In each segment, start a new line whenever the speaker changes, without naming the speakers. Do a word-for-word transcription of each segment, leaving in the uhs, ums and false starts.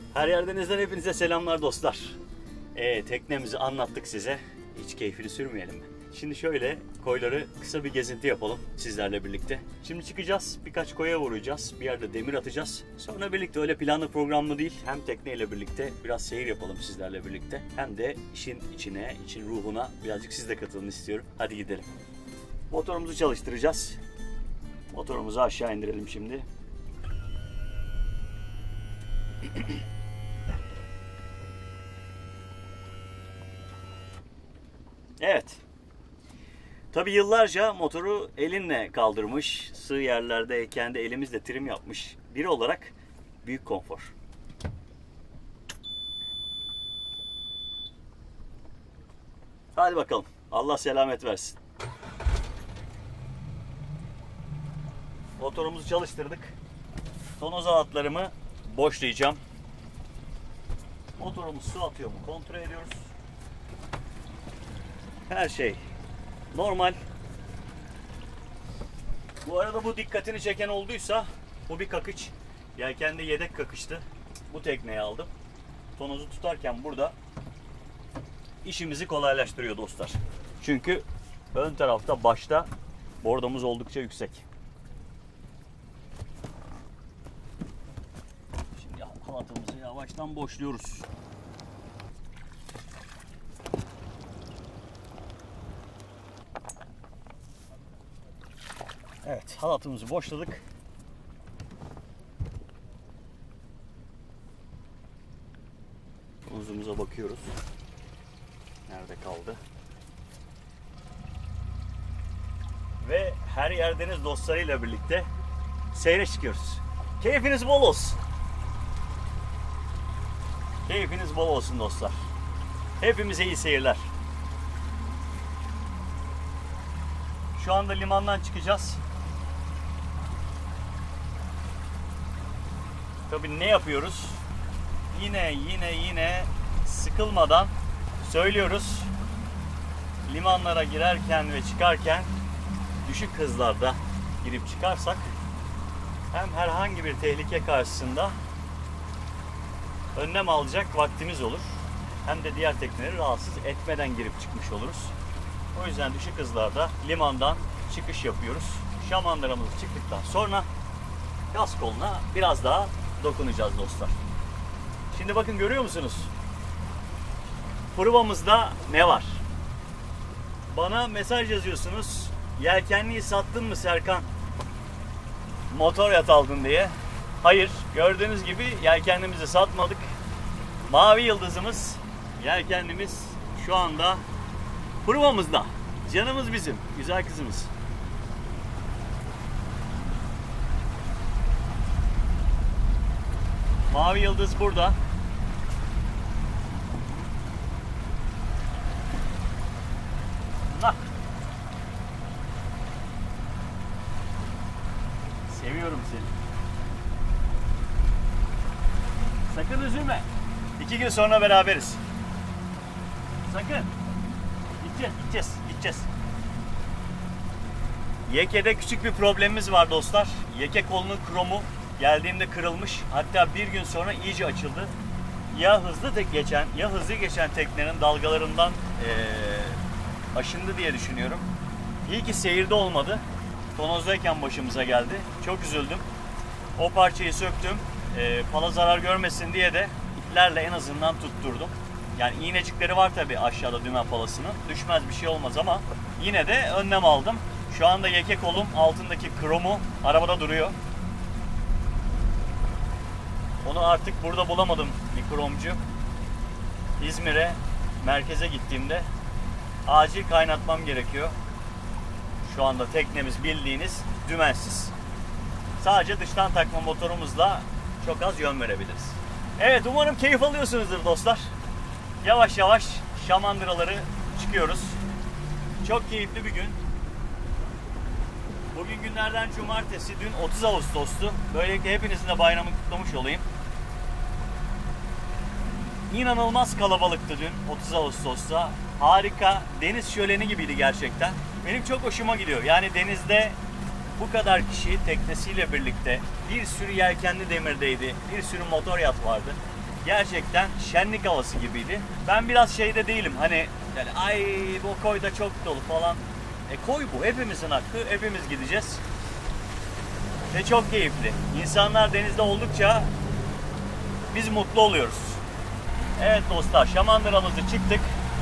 Her yerdenizden hepinize selamlar dostlar. Ee, teknemizi anlattık size. Hiç keyfini sürmeyelim mi? Şimdi şöyle koyları kısa bir gezinti yapalım sizlerle birlikte. Şimdi çıkacağız, birkaç koya vuracağız, bir yerde demir atacağız. Sonra birlikte öyle planlı programlı değil, hem tekneyle birlikte biraz seyir yapalım sizlerle birlikte. Hem de işin içine, için ruhuna birazcık siz de katılın istiyorum. Hadi gidelim. Motorumuzu çalıştıracağız. Motorumuzu aşağı indirelim şimdi. Evet. Tabii yıllarca motoru elinle kaldırmış, sığ yerlerde kendi elimizle trim yapmış biri olarak büyük konfor. Hadi bakalım. Allah selamet versin. Motorumuzu çalıştırdık. Tonoz ağıtlarımı boşlayacağım. Motorumuz su atıyor mu kontrol ediyoruz. Her şey normal. Bu arada bu dikkatini çeken olduysa bu bir kakıç. Yelkende yedek kakıştı. Bu tekneyi aldım. Tonozu tutarken burada işimizi kolaylaştırıyor dostlar. Çünkü ön tarafta başta bordomuz oldukça yüksek. Şimdi halatımızı yavaştan boşluyoruz. Evet, halatımızı boşladık. Uzumuza bakıyoruz. Nerede kaldı? Ve her yerdeniz dostlarıyla birlikte seyre çıkıyoruz. Keyfiniz bol olsun. Keyfiniz bol olsun dostlar. Hepimize iyi seyirler. Şu anda limandan çıkacağız. Tabii ne yapıyoruz? Yine yine yine sıkılmadan söylüyoruz. Limanlara girerken ve çıkarken düşük hızlarda girip çıkarsak hem herhangi bir tehlike karşısında önlem alacak vaktimiz olur. Hem de diğer tekneleri rahatsız etmeden girip çıkmış oluruz. O yüzden düşük hızlarda limandan çıkış yapıyoruz. Şamandıramızı çıktıktan sonra gaz koluna biraz daha dokunacağız dostlar. Şimdi bakın görüyor musunuz? Pruvamızda ne var? Bana mesaj yazıyorsunuz. Yelkenliği sattın mı Serkan? Motor yat aldın diye. Hayır, gördüğünüz gibi yelkenlimizi satmadık. Mavi yıldızımız, yelkenlimiz şu anda pruvamızda. Canımız bizim, güzel kızımız. Mavi yıldız burada. Nah. Seviyorum seni. Sakın üzülme. İki gün sonra beraberiz. Sakın. Gideceğiz, gideceğiz, gideceğiz. Yeke'de küçük bir problemimiz var dostlar. Yeke kolunun kromu geldiğimde kırılmış. Hatta bir gün sonra iyice açıldı. Ya hızlı tek geçen, ya hızlı geçen teknenin dalgalarından ee, aşındı diye düşünüyorum. İyi ki seyirde olmadı. Tonozdayken başımıza geldi. Çok üzüldüm. O parçayı söktüm. E, pala zarar görmesin diye de iplerle en azından tutturdum. Yani iğnecikleri var tabi aşağıda dümen palasının. Düşmez bir şey olmaz ama yine de önlem aldım. Şu anda yeke kolum altındaki kromu arabada duruyor. Onu artık burada bulamadım bir kromcu. İzmir'e merkeze gittiğimde acil kaynatmam gerekiyor. Şu anda teknemiz bildiğiniz dümensiz. Sadece dıştan takma motorumuzla çok az yön verebiliriz. Evet, umarım keyif alıyorsunuzdur dostlar. Yavaş yavaş şamandıraları çıkıyoruz. Çok keyifli bir gün. Bugün günlerden cumartesi, dün otuz Ağustos'tu. Böylelikle hepinizin de bayramı kutlamış olayım. İnanılmaz kalabalıktı dün otuz Ağustos'ta. Harika, deniz şöleni gibiydi gerçekten. Benim çok hoşuma gidiyor. Yani denizde bu kadar kişi teknesiyle birlikte, bir sürü yelkenli demirdeydi, bir sürü motor yat vardı. Gerçekten şenlik havası gibiydi. Ben biraz şeyde değilim hani yani ay bu koy da çok dolu falan. E koy bu, hepimizin hakkı, hepimiz gideceğiz. Ve çok keyifli. İnsanlar denizde oldukça biz mutlu oluyoruz. Evet dostlar, şamandıramızı çıktık.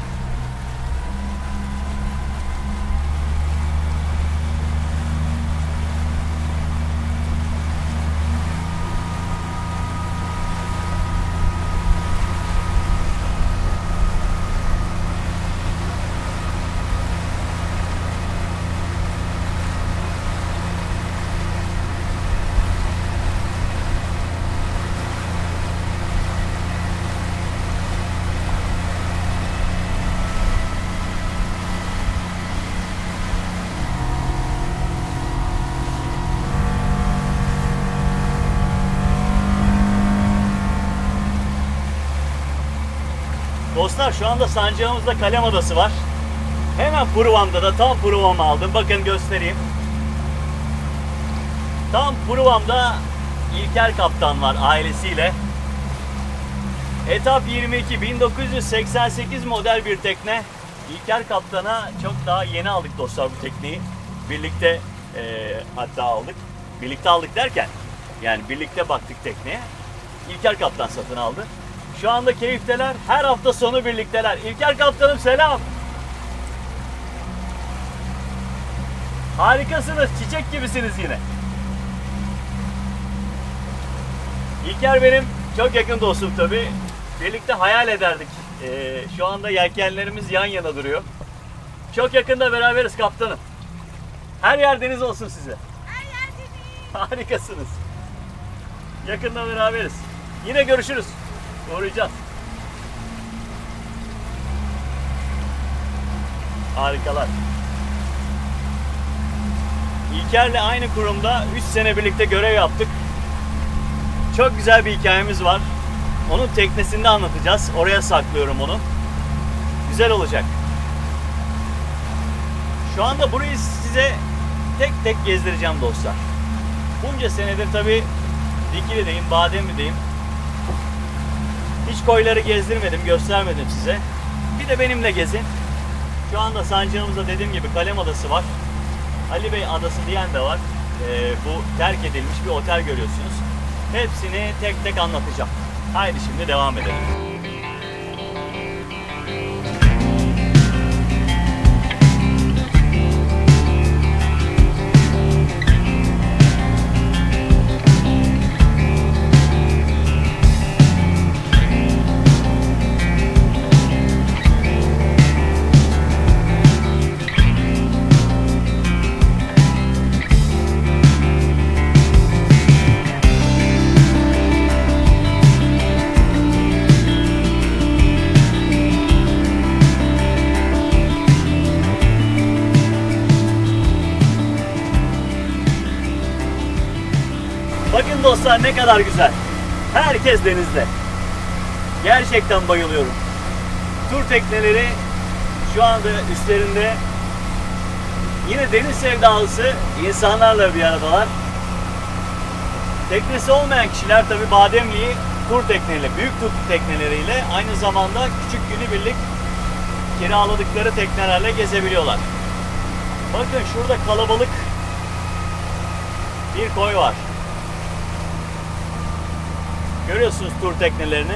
Dostlar şu anda sancağımızda Kalem Adası var. Hemen Pruvam'da da tam Pruvam'ı aldım. Bakın göstereyim. Tam Pruvam'da İlker Kaptan var ailesiyle. Etap yirmi iki bin dokuz yüz seksen sekiz model bir tekne. İlker Kaptan'a çok daha yeni aldık dostlar bu tekneyi. Birlikte e, hatta aldık. Birlikte aldık derken yani birlikte baktık tekneye. İlker Kaptan satın aldı. Şu anda keyifteler. Her hafta sonu birlikteler. İlker Kaptanım selam. Harikasınız. Çiçek gibisiniz yine. İlker benim çok yakın dostum tabii. Birlikte hayal ederdik. Ee, şu anda yelkenlerimiz yan yana duruyor. Çok yakında beraberiz kaptanım. Her yer deniz olsun size.
Her yer deniz.
Harikasınız. Yakında beraberiz. Yine görüşürüz. Uğrayacağız. Harikalar. İlker'le aynı kurumda üç sene birlikte görev yaptık. Çok güzel bir hikayemiz var. Onun teknesinde anlatacağız. Oraya saklıyorum onu. Güzel olacak. Şu anda burayı size tek tek gezdireceğim dostlar. Bunca senedir tabii Dikili'deyim, Bademli'deyim. Hiç koyları gezdirmedim, göstermedim size. Bir de benimle gezin. Şu anda sancağımızda dediğim gibi Kalem Adası var. Ali Bey Adası diyen de var. Ee, bu terk edilmiş bir otel görüyorsunuz. Hepsini tek tek anlatacağım. Haydi şimdi devam edelim. Bakın dostlar ne kadar güzel. Herkes denizde. Gerçekten bayılıyorum. Tur tekneleri şu anda üstlerinde yine deniz sevdalısı insanlarla bir aradalar. Teknesi olmayan kişiler tabi Bademli'yi tur tekneyle, büyük tur tekneleriyle aynı zamanda küçük günübirlik kiraladıkları teknelerle gezebiliyorlar. Bakın şurada kalabalık bir koy var. Görüyorsunuz tur teknelerini.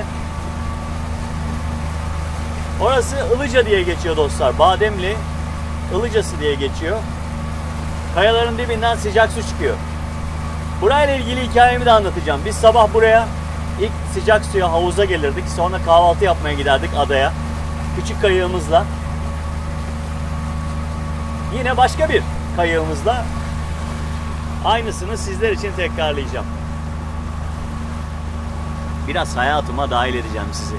Orası Ilıca diye geçiyor dostlar. Bademli Ilıcası diye geçiyor. Kayaların dibinden sıcak su çıkıyor. Burayla ilgili hikayemi de anlatacağım. Biz sabah buraya ilk sıcak suya havuza gelirdik. Sonra kahvaltı yapmaya giderdik adaya. Küçük kayığımızla. Yine başka bir kayığımızla aynısını sizler için tekrarlayacağım. Biraz hayatıma dahil edeceğim sizi.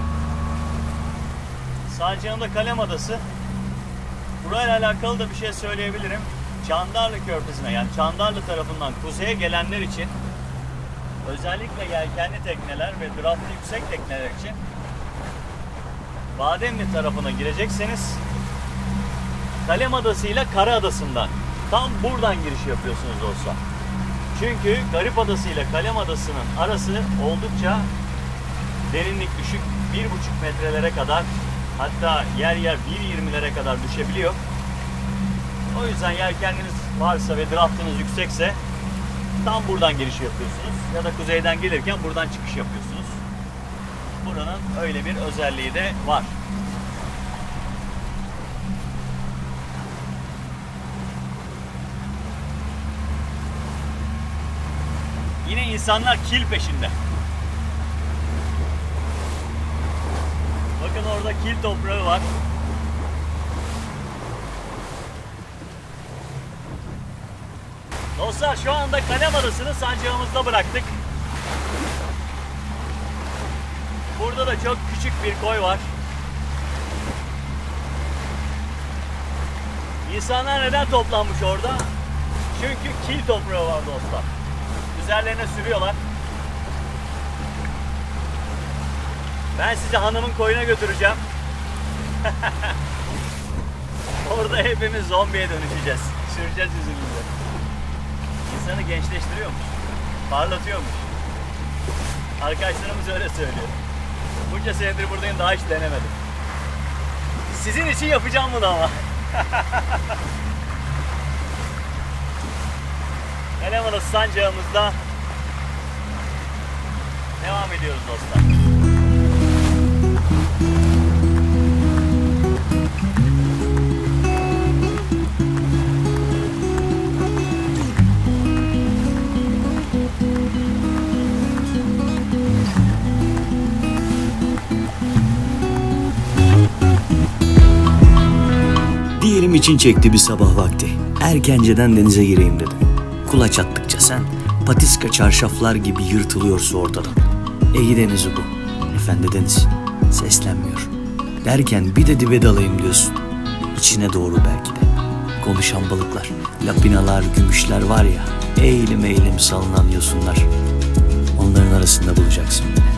Sancağımda Kalem Adası. Burayla alakalı da bir şey söyleyebilirim. Çandarlı Körfezi'ne yani Çandarlı tarafından kuzeye gelenler için özellikle yelkenli tekneler ve draftlı yüksek tekneler için Bademli tarafına girecekseniz Kalem Adası ile Kara Adası'ndan tam buradan giriş yapıyorsunuz dostlar. Çünkü Garip Adası ile Kalem Adası'nın arası oldukça Derinlik düşük, bir buçuk metrelere kadar, hatta yer yer bir yirmilere kadar düşebiliyor. O yüzden yelkeniniz varsa ve draftınız yüksekse tam buradan giriş yapıyorsunuz ya da kuzeyden gelirken buradan çıkış yapıyorsunuz. Buranın öyle bir özelliği de var. Yine insanlar kil peşinde. Bakın orada kil toprağı var. Dostlar şu anda Kalem Adası'nı sancağımızda bıraktık. Burada da çok küçük bir koy var. İnsanlar neden toplanmış orada? Çünkü kil toprağı var dostlar. Üzerlerine sürüyorlar. Ben sizi hanımın koyuna götüreceğim. Orada hepimiz zombiye dönüşeceğiz. Süreceğiz yüzümüzü. İnsanı gençleştiriyormuş. Parlatıyormuş. Arkadaşlarımız öyle söylüyor. Bunca senedir buradayım, daha hiç denemedim. Sizin için yapacağım bunu ama. Kalem Adası sancağımızda devam ediyoruz dostlar.
Diyelim için çekti bir sabah vakti. Erkenceden denize gireyim dedim. Kulaç attıkça sen patiska çarşaflar gibi yırtılıyorsa ortadan. Ege denizi bu. Efendi deniz. Seslenmiyor. Derken bir de dibe dalayım diyorsun. İçine doğru belki de. Konuşan balıklar, lapinalar, gümüşler var ya. Eğilim eğilim salınan yosunlar. Onların arasında bulacaksın beni.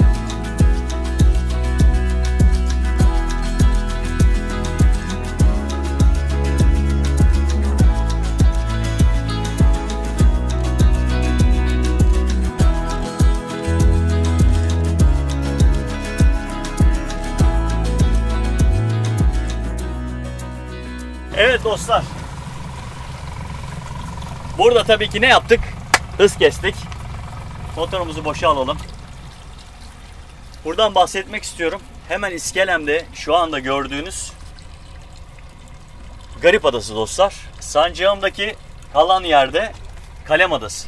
Evet dostlar. Burada tabii ki ne yaptık? Hız kestik. Motorumuzu boşa alalım. Buradan bahsetmek istiyorum. Hemen iskelemde şu anda gördüğünüz Garip Adası dostlar. Sancağımdaki kalan yerde Kalem Adası.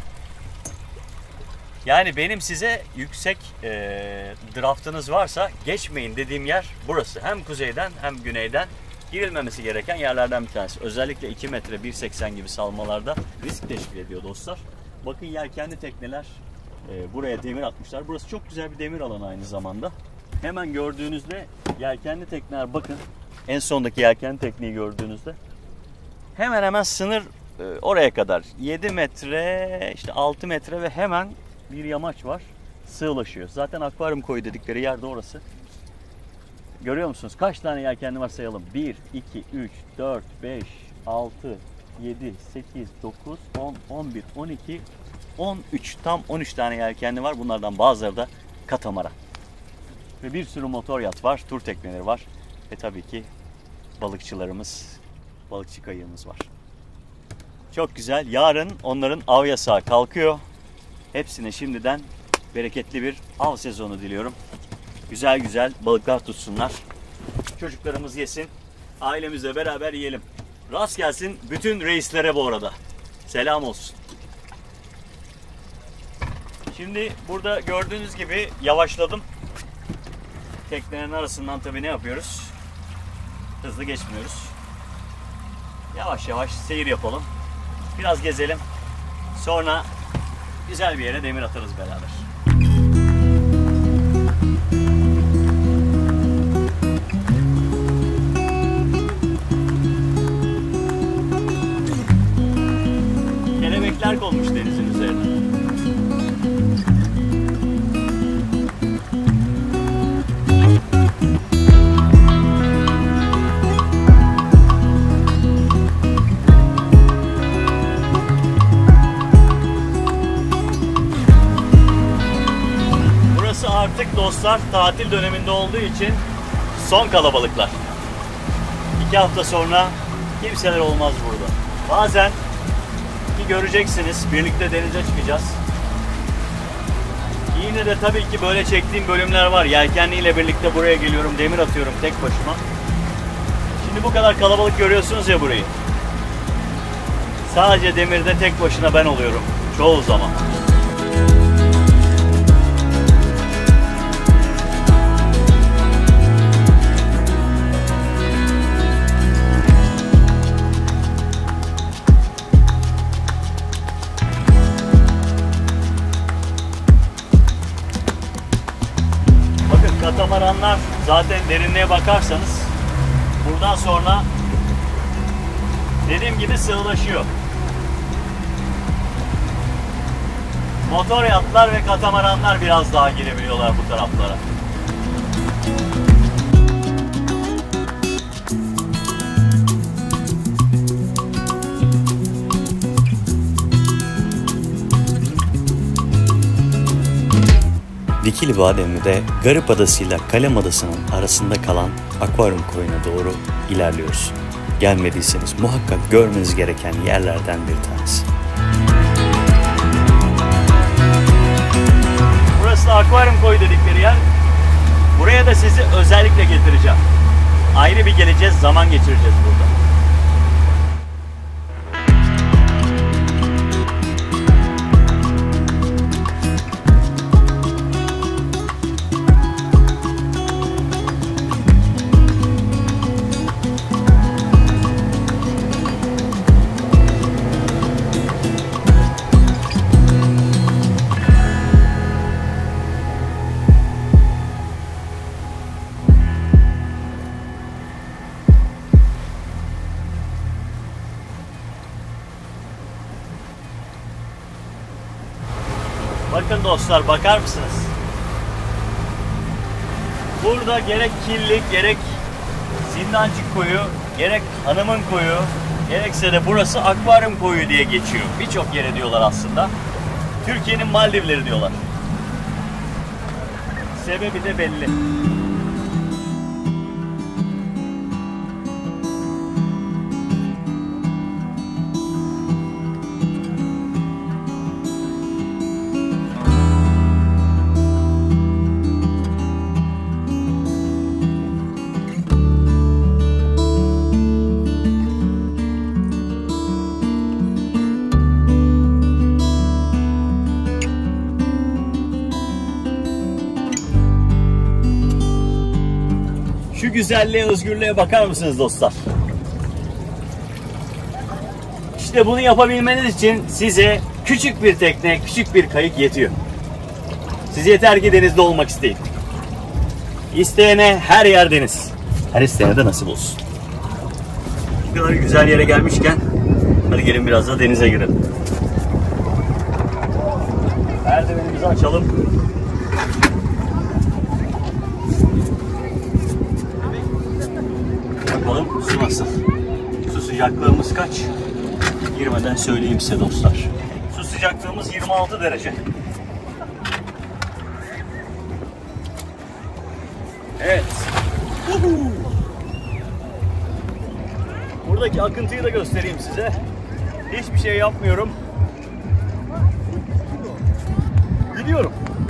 Yani benim size yüksek e, draftınız varsa geçmeyin dediğim yer burası. Hem kuzeyden hem güneyden girilmemesi gereken yerlerden bir tanesi. Özellikle iki metre bir seksen gibi salmalarda risk teşkil ediyor dostlar. Bakın yelkenli tekneler e, buraya demir atmışlar. Burası çok güzel bir demir alanı aynı zamanda. Hemen gördüğünüzde yelkenli tekneler, bakın en sondaki yelkenli tekneyi gördüğünüzde hemen hemen sınır e, oraya kadar yedi metre, işte altı metre ve hemen bir yamaç var. Sığlaşıyor. Zaten akvaryum koyu dedikleri yer de orası. Görüyor musunuz? Kaç tane yelkenli var sayalım. bir, iki, üç, dört, beş, altı, yedi, sekiz, dokuz, on, on bir, on iki, on üç. Tam on üç tane yelkenli var. Bunlardan bazıları da katamaran. Ve bir sürü motor yat var. Tur tekneleri var. Ve tabii ki balıkçılarımız, balıkçı kayığımız var. Çok güzel. Yarın onların av yasağı kalkıyor. Hepsine şimdiden bereketli bir av sezonu diliyorum. Güzel güzel balıklar tutsunlar. Çocuklarımız yesin. Ailemizle beraber yiyelim. Rast gelsin bütün reislere bu arada. Selam olsun. Şimdi burada gördüğünüz gibi yavaşladım. Teknelerin arasından tabii ne yapıyoruz? Hızlı geçmiyoruz. Yavaş yavaş seyir yapalım. Biraz gezelim. Sonra güzel bir yere demir atarız beraber. Kelebekler konmuş denizin üzerine. dostlar tatil döneminde olduğu için son kalabalıklar. İki hafta sonra kimseler olmaz burada. Bazen ki göreceksiniz birlikte denize çıkacağız. Yine de tabii ki böyle çektiğim bölümler var. Yelkenliyle birlikte buraya geliyorum, demir atıyorum tek başıma. Şimdi bu kadar kalabalık görüyorsunuz ya burayı. Sadece demirde tek başına ben oluyorum çoğu zaman. Bakın katamaranlar zaten derinliğe bakarsanız buradan sonra dediğim gibi sığlaşıyor. Motor yatlar ve katamaranlar biraz daha girebiliyorlar bu taraflara.
Dikili Bademli'de Garip Adası ile Kalem Adası'nın arasında kalan akvaryum koyuna doğru ilerliyoruz. Gelmediyseniz muhakkak görmeniz gereken yerlerden bir tanesi.
Burası da akvaryum koyu dedikleri yer. Buraya da sizi özellikle getireceğim. Ayrı bir geleceğiz, zaman geçireceğiz burada. Bakın dostlar, bakar mısınız? Burada gerek Killi, gerek Zindancık koyu, gerek Hanımın koyu, gerekse de burası akvaryum koyu diye geçiyor. Birçok yere diyorlar aslında. Türkiye'nin Maldivleri diyorlar. Sebebi de belli. Şu güzelliğe, özgürlüğe bakar mısınız dostlar? İşte bunu yapabilmeniz için size küçük bir tekne, küçük bir kayık yetiyor. Siz yeter ki denizde olmak isteyin. İsteyene her yer deniz. Her isteyene de nasip olsun. Bu kadar güzel yere gelmişken hadi gelin biraz da denize girelim. Merdivenimizi açalım. Bakalım su nasıl? Su sıcaklığımız kaç? Girmeden söyleyeyim size dostlar. Su sıcaklığımız yirmi altı derece. Evet. Buradaki akıntıyı da göstereyim size. Hiçbir şey yapmıyorum. Gidiyorum.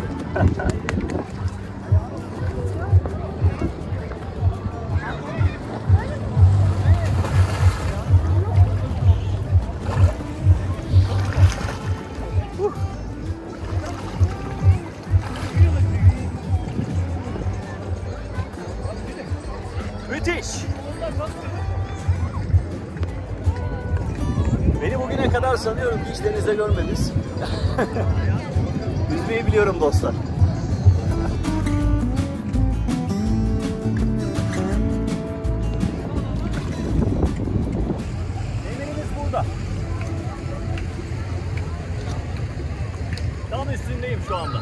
Müthiş. Beni bugüne kadar sanıyorum ki hiç denizde görmediniz. Yüzmeyi biliyorum dostlar. Demirimiz burada. Tam üstündeyim şu anda.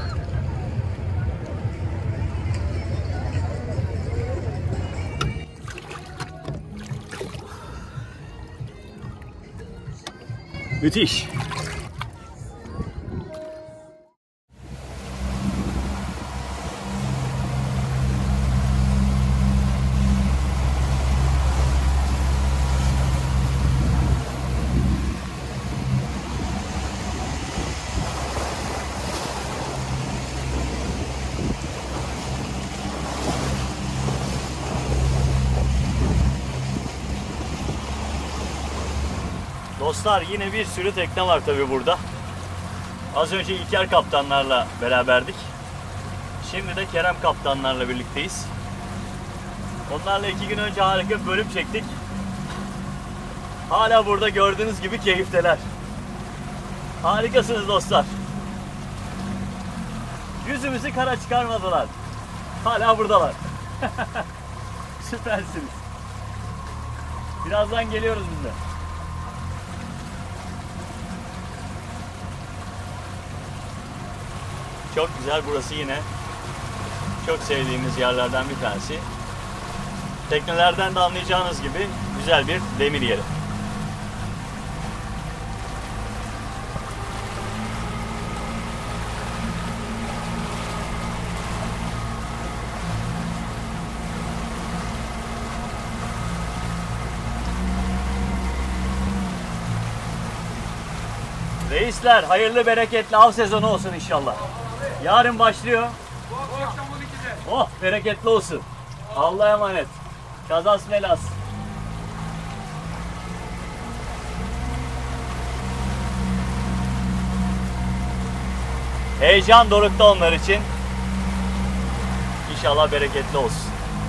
Müthiş. Dostlar yine bir sürü tekne var tabi burada. Az önce İlker kaptanlarla beraberdik. Şimdi de Kerem kaptanlarla birlikteyiz. Onlarla iki gün önce harika bir bölüm çektik. Hala burada gördüğünüz gibi keyifteler. Harikasınız dostlar. Yüzümüzü kara çıkarmadılar. Hala buradalar. Süpersiniz. Birazdan geliyoruz biz de. Çok güzel, burası yine çok sevdiğimiz yerlerden bir tanesi. Teknelerden de anlayacağınız gibi güzel bir demir yeri. Reisler, hayırlı bereketli av sezonu olsun inşallah. Yarın başlıyor. Oh, bereketli olsun. Allah'a emanet. Kazas melas. Heyecan dorukta onlar için. İnşallah bereketli olsun.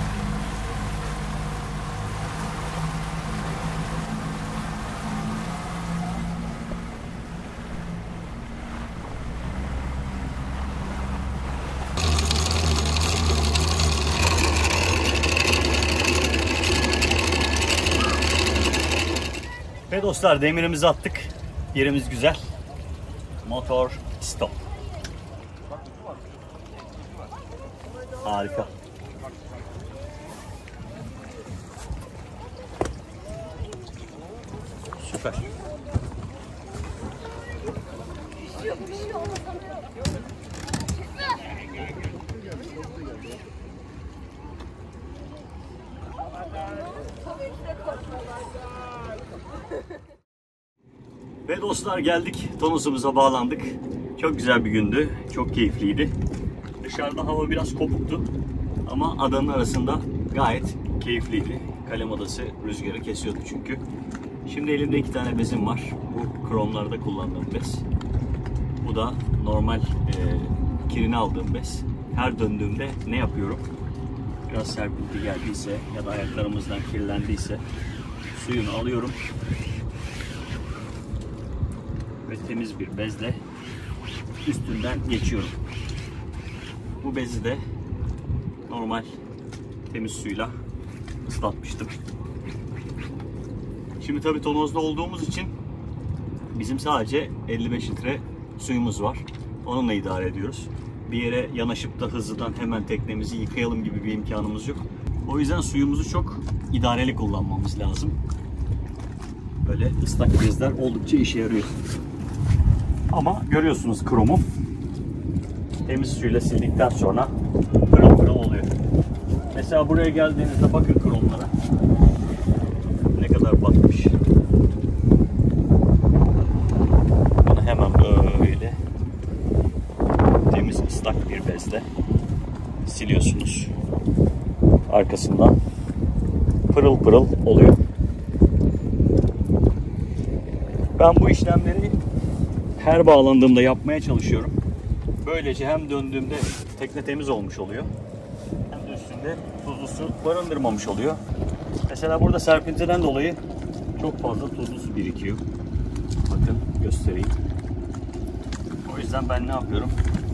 Ve dostlar demirimizi attık. Yerimiz güzel. Motor stop. Harika. Süper. Ve dostlar geldik. Tonosumuza bağlandık. Çok güzel bir gündü. Çok keyifliydi. Dışarıda hava biraz kopuktu. Ama adanın arasında gayet keyifliydi. Kalem adası rüzgarı kesiyordu çünkü. Şimdi elimde iki tane bezim var. Bu kromlarda kullandığım bez. Bu da normal e, kirini aldığım bez. Her döndüğümde ne yapıyorum? Biraz serpinti geldiyse ya da ayaklarımızdan kirlendiyse suyunu alıyorum. Ve temiz bir bezle üstünden geçiyorum. Bu bezi de normal temiz suyla ıslatmıştım. Şimdi tabii tonozda olduğumuz için bizim sadece elli beş litre suyumuz var. Onunla idare ediyoruz. Bir yere yanaşıp da hızlıdan hemen teknemizi yıkayalım gibi bir imkanımız yok. O yüzden suyumuzu çok idareli kullanmamız lazım. Böyle ıslak bezler oldukça işe yarıyor. Ama görüyorsunuz kromu. Temiz suyla sildikten sonra pırıl pırıl oluyor. Mesela buraya geldiğinizde bakın kromlara. Ne kadar batmış. Bunu hemen böyle temiz ıslak bir bezle siliyorsunuz. Arkasından pırıl pırıl oluyor. Ben bu işlemleri her bağlandığımda yapmaya çalışıyorum. Böylece hem döndüğümde tekne temiz olmuş oluyor, hem de üstünde tuzlu su barındırmamış oluyor. Mesela burada serpintiden dolayı çok fazla tuzlu su birikiyor. Bakın göstereyim. O yüzden ben ne yapıyorum?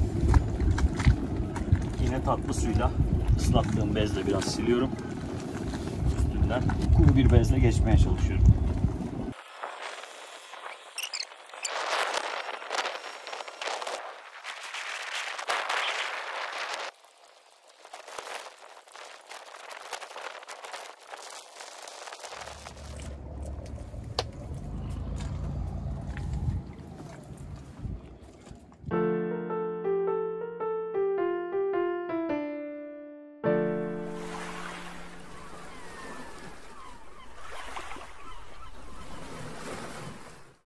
Yine tatlı suyla ıslattığım bezle biraz siliyorum. Üstünden kuru bir bezle geçmeye çalışıyorum.